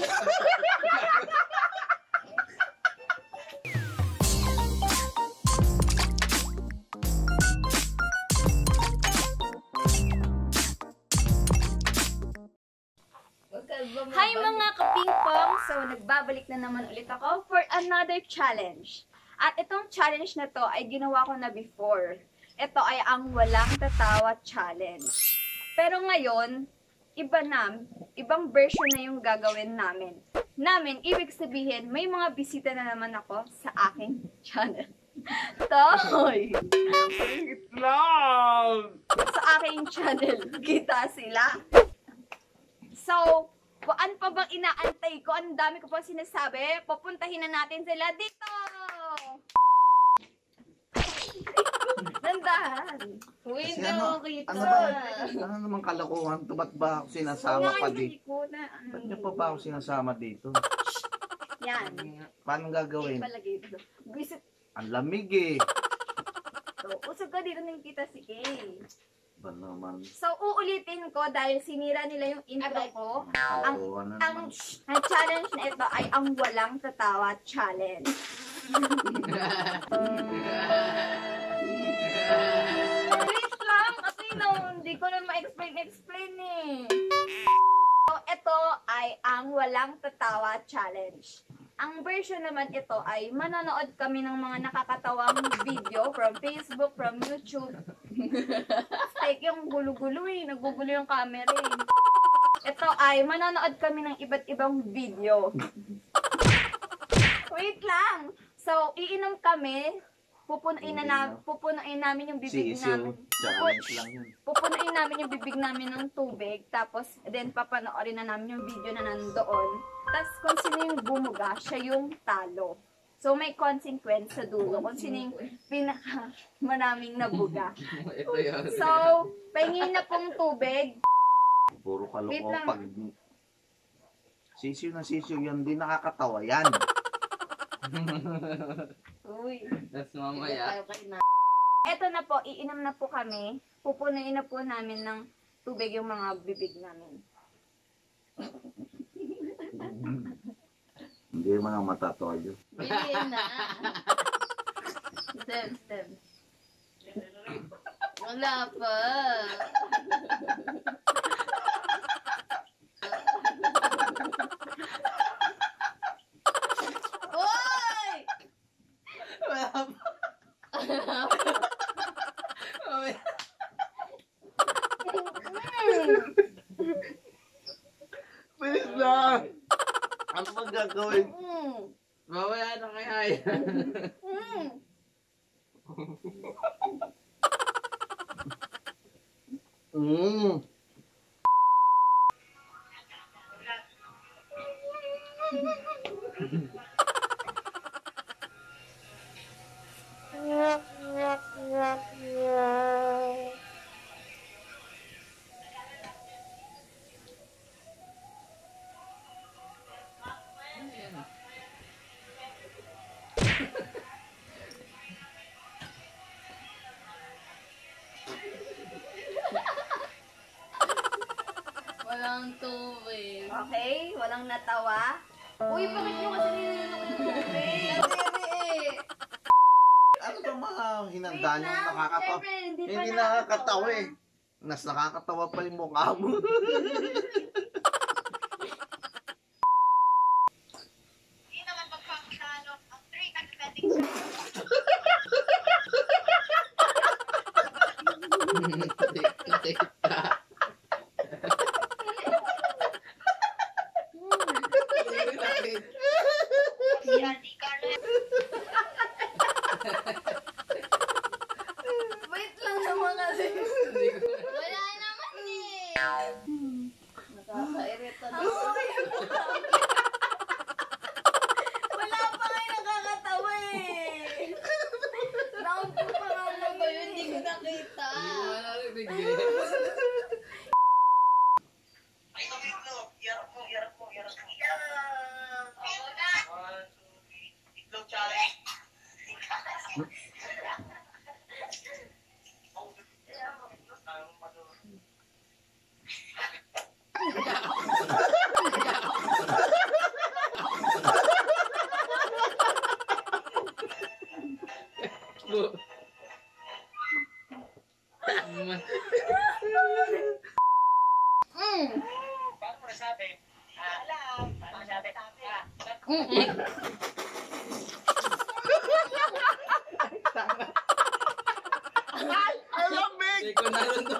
Hi mga kapingpong! So, nagbabalik na naman ulit ako for another challenge. At itong challenge na to ay ginawa ko na before. Ito ay ang walang tatawa challenge. Pero ngayon, ibang version na yung gagawin namin. Ibig sabihin, may mga bisita na naman ako sa aking channel. Toy! Wait lang! Sa aking channel, kita sila. So, ano pa bang inaantay ko? Ang dami ko pang sinasabi. Papuntahin na natin sila dito! Nandahan! Uy, ano, kita! Ano naman kalokohan to? Ba't ba ako sinasama pa dito? Ba't niyo pa ba ako sinasama dito? Yan. Paano gagawin? Palagay dito. Visit. Ang lamig eh. So, usog ka dito ng kita si Kay. Ba naman? So, uulitin ko dahil sinira nila yung intro ko. Kalokohan na naman. Ang challenge na ito ay ang walang tatawa challenge. Wait lang, kasi hindi ko na ma-explain eh. So, ito ay ang walang tatawa challenge. Ang version naman ito ay manonood kami ng mga nakakatawang video from Facebook, from YouTube. Steak yung gulo-gulo eh. Nagugulo yung camera eh. Ito ay manonood kami ng iba't ibang video. Wait lang! So, iinom kami. Pupunuin namin yung bibig namin. Challenge lang yun. Pupunuin namin yung bibig namin ng tubig. Tapos, then papanoorin na namin yung video na nandoon. Tapos, kung sino yung bumuga, siya yung talo. So, may consequence sa dulo. Kung sino yung maraming nabuga. So, pahingin na pong tubig. Puro kalokohan. Pag sisiw na sisiw yan, di nakakatawa yan. Uy. That's mamaya. Eto na po, iinom na po kami. Pupunuin na po namin ng tubig yung mga bibig namin. Hindi man ang matatawa yun. Bilhin na. Stem. Wala pa. Oy! Wala pa. Bilis na! Ano bang gagawin? Mamaya na kaya yan. Walang tubig. Okay? Walang natawa. Uy, bakit nyo kasi nilunok yung tubig? Ano ba mga hinanda nyo nakakatawa? Siyempre, Hindi nakakatawa eh. Mas nakakatawa pa yung mukha mo. Hindi naman magpapasano ang 3 aesthetics. Wait lang naman kasi. Wala naman eh. Nakaka-irita na. Wala pa kayo nakakatawa eh. Round 2 pa nga lang yun. Hindi ko nakita. Itlog challenge. Ang lamig! Hindi ko narundo.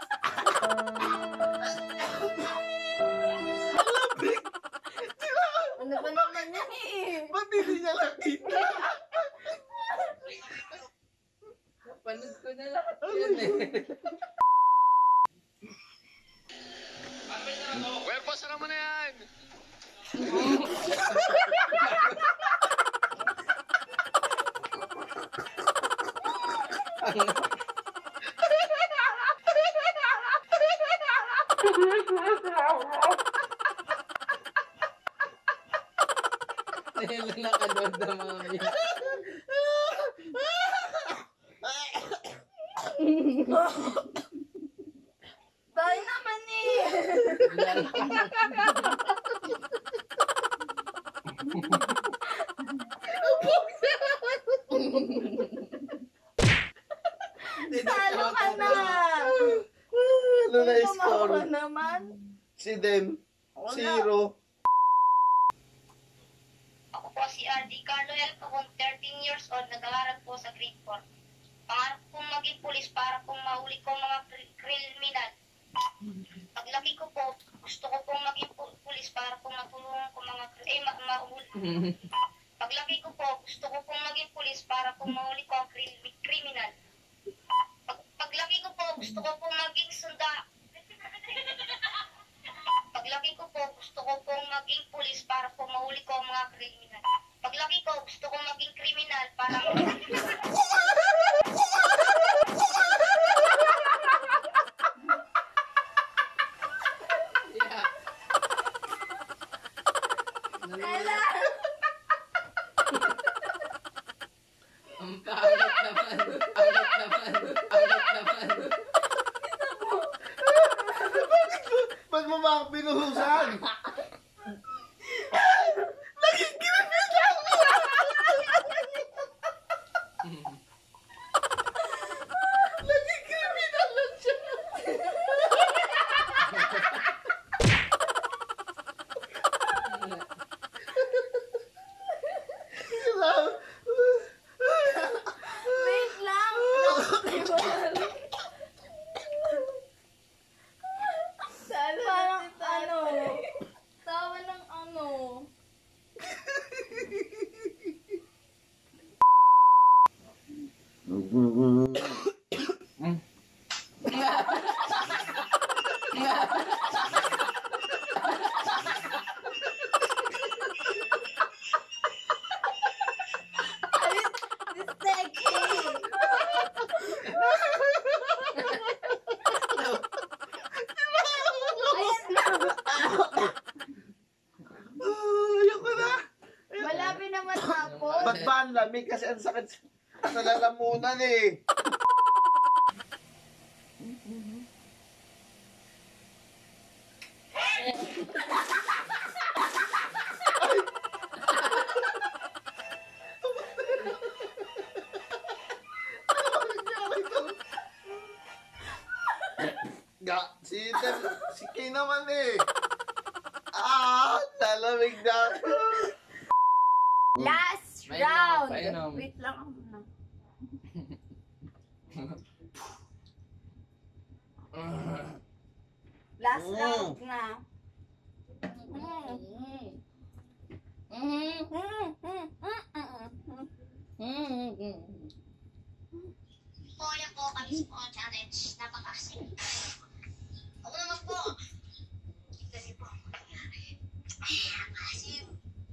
Ano ba naman yan eh? Ba't hindi niya nakita? Panood ko na lahat yan eh. Cuerpo, sarang mo na yan! Dahil nakanood na mga yan. Tayo naman eh! Talo ka na! Ano na Tumawa score? ka naman. Si Dem. Wala. 0. Ako po si R.D. Carlo L. Pabon, 13 years old, nag-aaral po sa grade 4. Pangarap kong maging pulis para pong mahuli ko mga kriminal. Paglaki ko po, gusto ko pong maging pulis para pong matulungan ko mga mahuli. Paglaki ko po, gusto ko pong maging pulis para pong mahuli ko ang kriminal. Paglaki ko po, gusto ko pong maging Paglaki ko po, gusto ko pong maging pulis para po mahuli ko ang mga kriminal. Paglaki ko, gusto ko maging kriminal para Yeah. Ala! Ang pangit naman. Pangit naman. Pangit naman. Ba't mo ba ako pinuhusan? Naging kriminal! Naging kriminal lang siya. Wait lang! Parang ano? Tawa ng ano? This sexy! Ayan na! Ayoko na. Malapit na matapos. Ba't ba ang lamig? Kasi ang sakit sa lalamunan eh. Si Kay naman eh. Lalamig na. Last Painom, round! painom. Wait lang ako muna. Last round na. po yan po kami sa mga challenge. Napakasim. Ako naman po. Kasi po ang mangyari. Napakasim.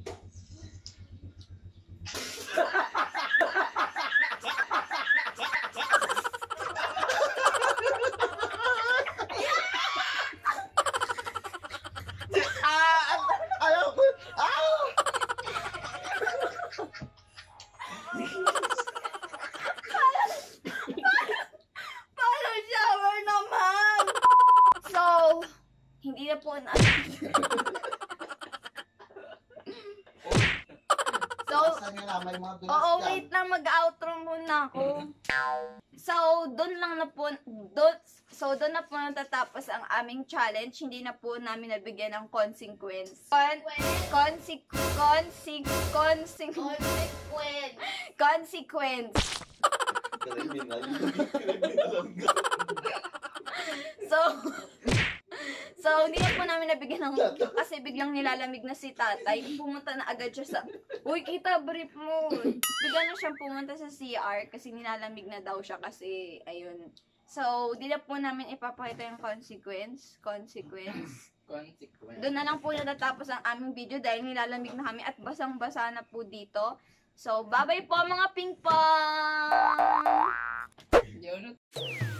Ayaw ko. Paano shower naman? So, hindi na po na. So, Saan nga may mga dulas oo, dyan? wait lang, mag-outro muna ako. So, doon na po natatapos ang aming challenge. Hindi na po namin nabigyan ng consequence. Consequence. So, hindi na po namin nabigyan ng, kasi biglang nilalamig na si tatay. Pumunta na agad siya sa, uy, kita, brief mo. Bigla na siyang pumunta sa CR kasi nilalamig na daw siya kasi, ayun. So, di na po namin ipapakita yung consequence. Consequence. Doon na lang po natatapos ang aming video dahil nilalamig na kami at basang-basa na po dito. So, bye-bye po mga ping pong! Hindi ako